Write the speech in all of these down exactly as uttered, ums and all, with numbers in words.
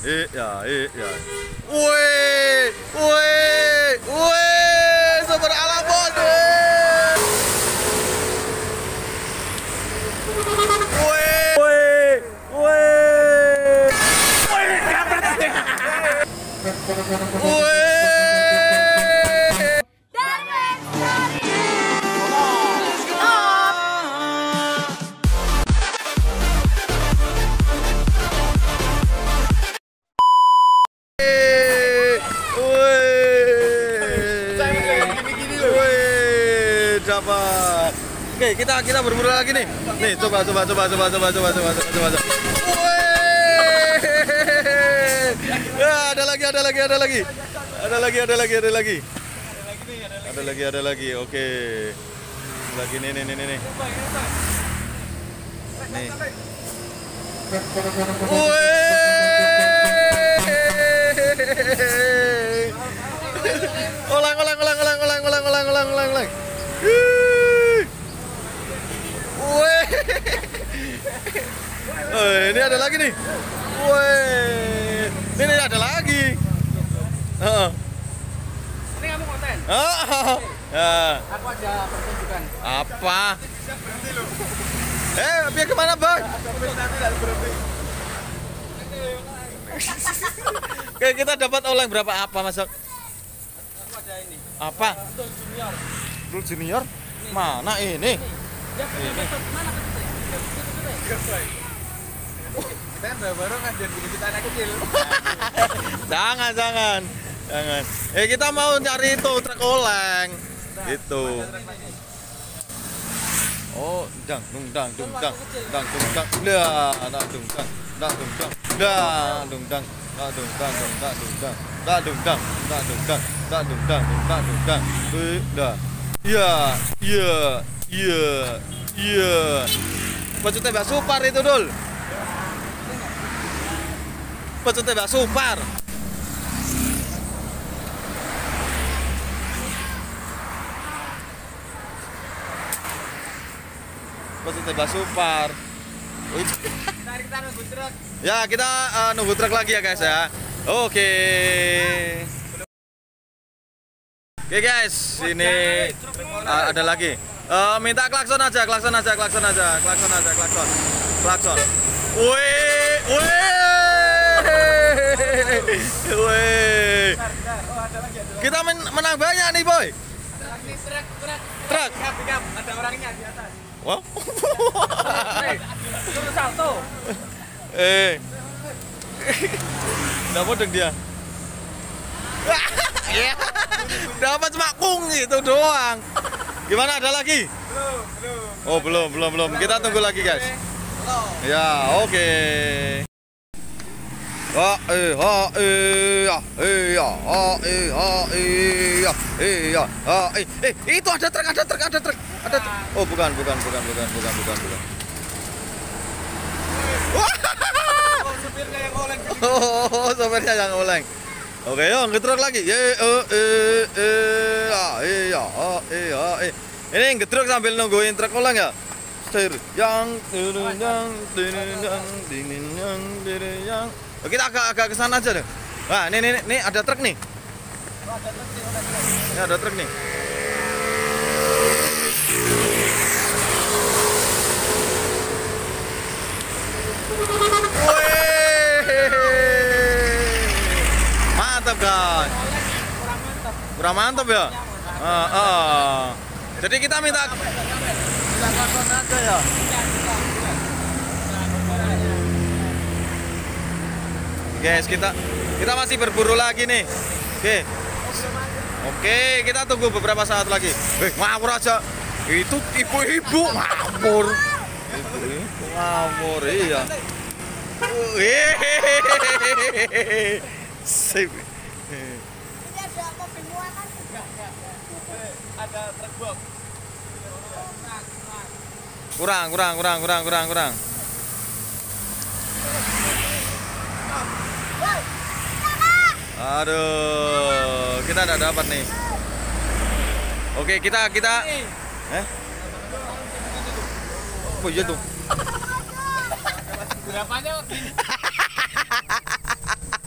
iya, iya. Woi, woi, woi, super ala bos. Woi, woi, woi. Woi. Dapat. Oke, kita kita berburu lagi nih. Nih, coba coba coba coba coba coba coba coba coba. Woi. Ya, ada lagi, ada lagi, ada lagi. Ada lagi, ada lagi, ada lagi. Ada lagi, ada lagi. Oke. Lagi nih nih nih nih. Nih. Woi. Ulang ulang ulang ulang ulang ulang ulang ulang ulang ulang. Woi. Oh, ini ada lagi nih. Woi. Ini, ini ada lagi. Uh. Ini kamu konten? Oh. Ya. Aku ada pertunjukan. Apa? Eh, biar kemana bang? Oke, kita dapat oleh berapa apa masuk? Aku ada ini. Apa? Betul junior. Betul junior? Mana ini? Ya, ini. Mana betul? Kita kan baru kan jadi kita anak kecil. Jangan, jangan. Jangan. Eh, kita mau cari itu truk oleng. Itu. Oh, dang dung dang dung dang. Dang dung dang. Dah, dang dung dang. Dang dung dang. Dah, dung dang. Dang dung dang, dung dang, dung dang. Dang dung dang, dang dung dang. Dang dung dang, dang dung dang. Dah. Iya, iya, iya, iya. Baju tembak super itu, Dul. Baju tembak super. Baju tembak super. Mari kita nunggu truk. Ya, kita uh, nunggu truk lagi ya, guys ya. Oke. Oke, guys, ini uh, ada lagi. Uh, minta klakson aja, klakson aja, klakson aja, klakson aja, klakson. Klakson. Wih, wih. Wih. Kita men menang banyak nih, Boy. Ini truk, truk. Truk. Pick up, pick up. Ada orangnya di atas. Wow. Hei, suruh salto. Eh. Udah bodeng dia. Iya. Dapat cuma kung gitu doang. Gimana, ada lagi? Belum, belum. Oh, belum, belum, belum. Kita tunggu lagi, guys. Ya, oke. Ah, eh, ah, eh, ah, eh, ah, ah, eh, ah, eh, ah, eh, ah, ah, eh, eh, itu ada truk, ada truk, ada truk, ada truk. Oh, bukan, bukan, bukan, bukan, bukan, bukan, bukan. Oh, supirnya yang oleng. Oh, sopirnya yang oleng. Oke, yuk, ngetruk lagi. Ye, eh, eh, eh, ah, eh, ah, ah, eh, ah, eh. Ini ngetruk sambil nungguin truk oleng ya. Setir yang, yang, yang, yang, yang. Oh, kita agak agak ke sana aja deh. Nah, ini, ini, ini ada truk nih. Ini ada truk nih. Mantap, guys. Kurang mantap ya. Ah, ah. Jadi kita minta minta klakson aja ya. Guys, kita kita masih berburu lagi nih. Oke. Oke, kita tunggu beberapa saat lagi. Eh, ngawur aja. Itu ibu-ibu ngawur. Ibu-ibu ngawur, iya. Hehehe. Sip. Ini ada mobil muatan juga. Ada truk box. Kurang, kurang, kurang, kurang, kurang, kurang. Aduh, kita tidak dapat nih. Oke, kita kita. Eh? Oh iya tuh. Berapanya?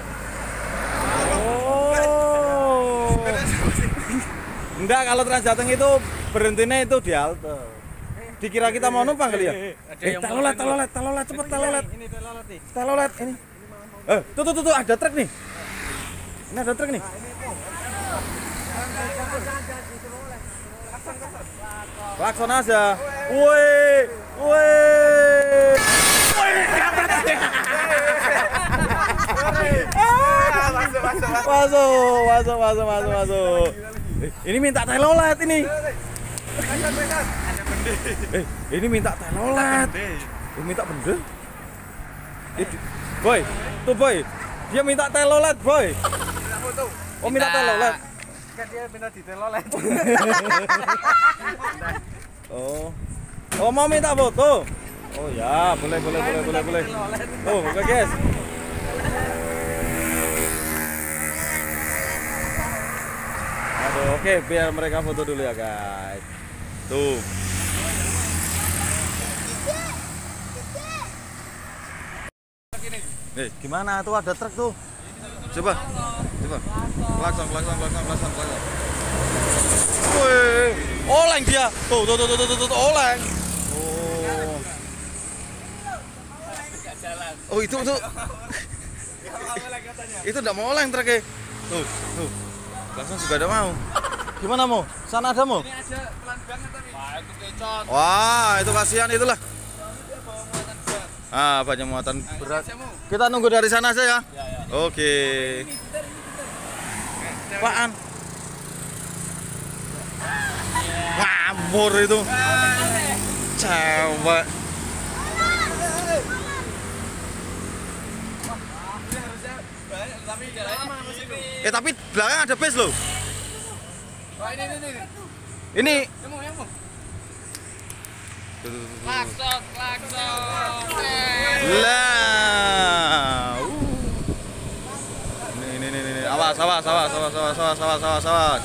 Oh. Enggak, kalau Trans Jateng itu berhentinya itu di halte. Dikira kita mau numpang kali ya? Eh, telolet, telolet, telolet, cepet telolet. Ini telolet nih. Telolet ini. Eh, tuh tuh tuh, tuh ada truk nih. Ini ada truk nih. Klakson aja. Woi, woi. Masuk, masuk, masuk. Masuk, masuk, masuk, masuk, masuk. Eh, ini minta telolet ini. Eh, ini minta telolet. Ini minta benda. Eh, boy, tuh boy. Dia minta telolet, boy. Oh, minta telolet. Kan dia minta di telolet. Oh. Oh, mau minta foto. Oh ya, boleh, boleh, boleh, boleh, boleh. Oh, oke guys. Aduh, oke, biar mereka foto dulu ya guys. Tuh. Eh, gimana tuh ada truk tuh? Coba, coba. Klakson, klakson, klakson, klakson, klakson. Wih, oleng dia. Tuh, tuh, tuh, tuh, tuh, tuh, tuh, oleng. Oh. Oh, itu tuh. Itu enggak mau oleng truknya. Tuh, tuh. Klakson juga ada mau. Gimana mau? Sana ada mau? Ini aja pelan banget tapi. Wah, itu kecot. Wah, itu kasihan itulah. Ah, banyak muatan berat. Kita nunggu dari sana aja ya. Oke. Apaan? Ngabur itu. Cewek. Eh, tapi belakang ada base loh. Wah, ini ini ini. Ini. Yang mau, yang mau. Klakson, klakson. Lah. Uh. Ini ini ini ini. Awas, awas, awas, awas, awas, awas, awas, awas, awas.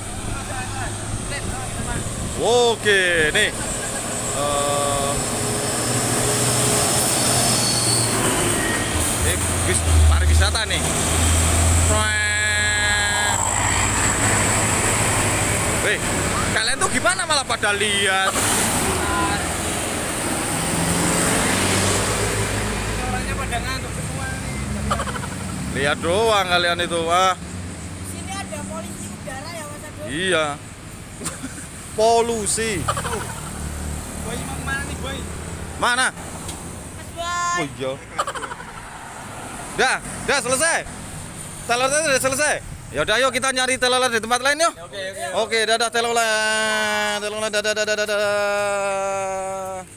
Oke, nih. Uh, ini bis pariwisata nih. Wih, kalian tuh gimana malah malah pada lihat. Orangnya pada ngantuk semua nih. Lihat doang kalian itu, ah. Sini ada polisi udara ya Mas Ado? Iya. Polusi. Boy mau kemana nih boy? Mana? Mas Boy. Oh iya. Dah, dah selesai. Telolet udah selesai. Ya udah yuk kita nyari telolet di tempat lain yuk. Oke oke. Oke, dadah telolet. Telolet dadah dadah dadah.